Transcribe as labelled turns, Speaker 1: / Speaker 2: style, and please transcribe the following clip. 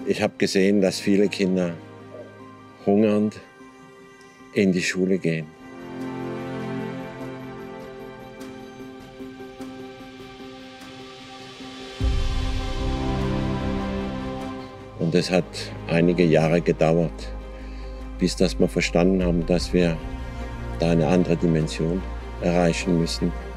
Speaker 1: Ich habe gesehen, dass viele Kinder hungernd in die Schule gehen. Und es hat einige Jahre gedauert, bis dass wir verstanden haben, dass wir da eine andere Dimension erreichen müssen.